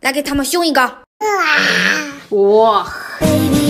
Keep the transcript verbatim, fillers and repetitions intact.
来给他们凶一个。 哇！